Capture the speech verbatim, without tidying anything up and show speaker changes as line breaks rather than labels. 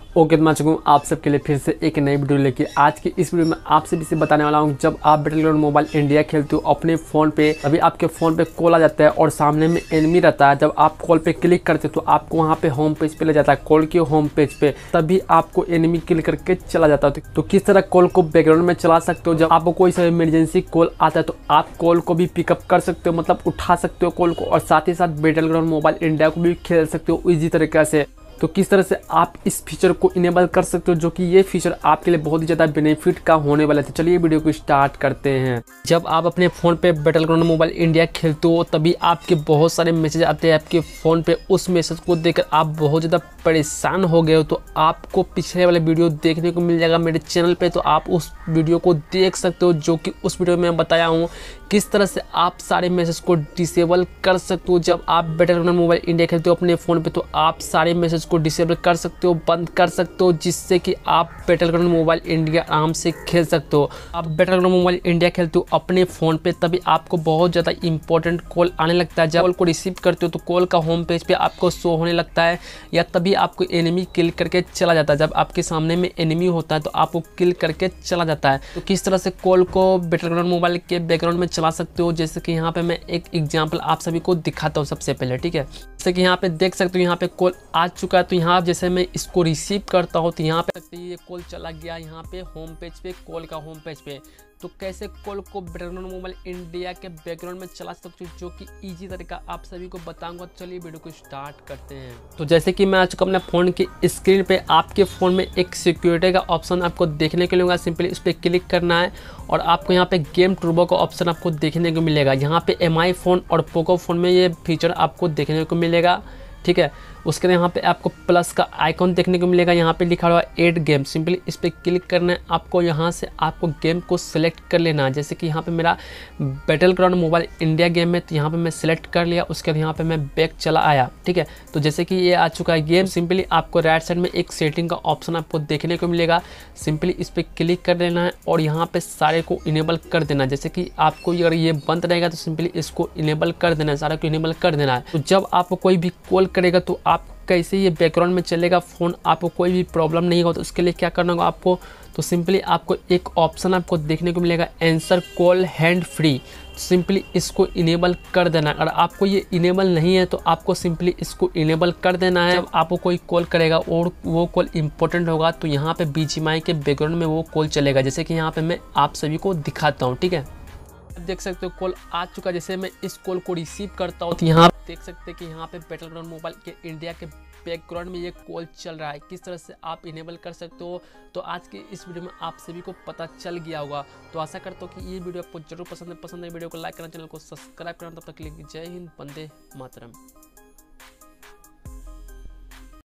Okay तो मैं चुका हूँ आप सबके लिए फिर से एक नई वीडियो लेके। आज की इस वीडियो में आपसे भी बताने वाला हूँ, जब आप बैटलग्राउंड मोबाइल इंडिया खेलते हो अपने फ़ोन पे, तभी आपके फ़ोन पे कॉल आ जाता है और सामने में एनिमी रहता है। जब आप कॉल पे क्लिक करते हो तो आपको वहाँ पे होम पेज पे ले जाता है, कॉल के होम पेज पे, तभी आपको एनिमी किल करके चला जाता है। तो किस तरह कॉल को बैकग्राउंड में चला सकते हो, जब आपको कोई सा इमरजेंसी कॉल आता है तो आप कॉल को भी पिकअप कर सकते हो, मतलब उठा सकते हो कॉल को, और साथ ही साथ बैटलग्राउंड मोबाइल इंडिया को भी खेल सकते हो इजी तरीके से। तो किस तरह से आप इस फीचर को इनेबल कर सकते हो, जो कि ये फीचर आपके लिए बहुत ही ज़्यादा बेनिफिट का होने वाला है। तो चलिए वीडियो को स्टार्ट करते हैं। जब आप अपने फ़ोन पे बैटलग्राउंड मोबाइल इंडिया खेलते हो तभी आपके बहुत सारे मैसेज आते हैं आपके फ़ोन पे। उस मैसेज को देखकर आप बहुत ज़्यादा परेशान हो गए हो तो आपको पिछले वाले वीडियो देखने को मिल जाएगा मेरे चैनल पे, तो आप उस वीडियो को देख सकते हो, जो कि उस वीडियो में मैं बताया हूँ किस तरह से आप सारे मैसेज को डिसेबल कर सकते हो। जब आप बैटलग्राउंड मोबाइल इंडिया खेलते हो अपने फ़ोन पे तो आप सारे मैसेज को डिसेबल कर सकते हो, बंद कर सकते हो, जिससे कि आप बैटलग्राउंड मोबाइल इंडिया आराम से खेल सकते हो। आप बैटलग्राउंड मोबाइल इंडिया खेलते हो अपने फ़ोन पे तभी आपको बहुत ज़्यादा इंपॉर्टेंट कॉल आने लगता है। जब कॉल को रिसीव करते हो तो कॉल का होम पेज पे आपको शो होने लगता है, या तभी आपको एनिमी किल करके चला जाता है। जब आपके सामने में एनिमी होता है तो आपको किल करके चला जाता है। तो किस तरह से कॉल को बैटलग्राउंड मोबाइल के बैकग्राउंड में चला सकते हो, जैसे कि यहाँ पे मैं एक एग्जांपल आप सभी को दिखाता हूँ सबसे पहले, ठीक है। जैसे कि यहाँ पे देख सकते हो यहाँ पे कॉल आ चुका है, तो यहाँ जैसे मैं इसको रिसीव करता हूँ तो यहाँ पे सकते ये कॉल चला गया यहाँ पे होम पेज पे, कॉल का होम पेज पे। तो कैसे कॉल को बैटलग्राउंड मोबाइल इंडिया के बैकग्राउंड में चला सकते हो, जो कि इजी तरीका आप सभी को बताऊंगा। चलिए वीडियो को स्टार्ट करते हैं। तो जैसे कि मैं आ चुका अपने फ़ोन की स्क्रीन पे, आपके फ़ोन में एक सिक्योरिटी का ऑप्शन आपको देखने को मिलेगा। सिंपली इस पर क्लिक करना है और आपको यहाँ पे गेम टर्बो का ऑप्शन आपको देखने को मिलेगा। यहाँ पे एम आई फ़ोन और पोको फ़ोन में ये फीचर आपको देखने को मिलेगा, ठीक है। उसके यहाँ पे आपको प्लस का आइकॉन देखने को मिलेगा, यहाँ पे लिखा हुआ है ऐड गेम। सिंपली इस पर क्लिक करना है आपको, यहाँ से आपको गेम को सिलेक्ट कर लेना है। जैसे कि यहाँ पे मेरा बैटलग्राउंड मोबाइल इंडिया गेम है तो यहाँ पे मैं सिलेक्ट कर लिया। उसके बाद यहाँ पे मैं बैक चला आया, ठीक है। तो जैसे कि ये आ चुका है गेम, सिंपली आपको राइट साइड में एक सेटिंग का ऑप्शन आपको देखने को मिलेगा। सिंपली इस पर क्लिक कर देना है और यहाँ पे सारे को इनेबल कर देना है। जैसे कि आपको अगर ये बंद रहेगा तो सिंपली इसको इनेबल कर देना है, सारे को इनेबल कर देना है। तो जब आपको कोई भी कॉल करेगा तो आप कैसे ये बैकग्राउंड में चलेगा फ़ोन, आपको कोई भी प्रॉब्लम नहीं होगा। तो उसके लिए क्या करना होगा आपको, तो सिंपली आपको एक ऑप्शन आपको देखने को मिलेगा answer call hand free. Simply इसको इनेबल कर देना है। अगर आपको ये इनेबल नहीं है तो आपको सिंपली इसको इनेबल कर देना है। जब आपको कोई कॉल करेगा और वो कॉल इंपॉर्टेंट होगा तो यहाँ पे बीजीएमआई के बैकग्राउंड में वो कॉल चलेगा। जैसे कि यहाँ पे मैं आप सभी को दिखाता हूँ, ठीक है। देख सकते हो कॉल आ चुका। जैसे मैं इस कॉल को रिसीव करता हूँ तो यहाँ देख सकते हैं कि यहाँ पे बैटलग्राउंड मोबाइल के इंडिया के बैकग्राउंड में ये कॉल चल रहा है। किस तरह से आप इनेबल कर सकते हो, तो आज के इस वीडियो में आप सभी को पता चल गया होगा। तो आशा करता हूँ कि ये वीडियो आपको जरूर पसंद है। पसंद है वीडियो को लाइक करना, चैनल को सब्सक्राइब करना। तब तक के लिए जय हिंद, वंदे मातरम।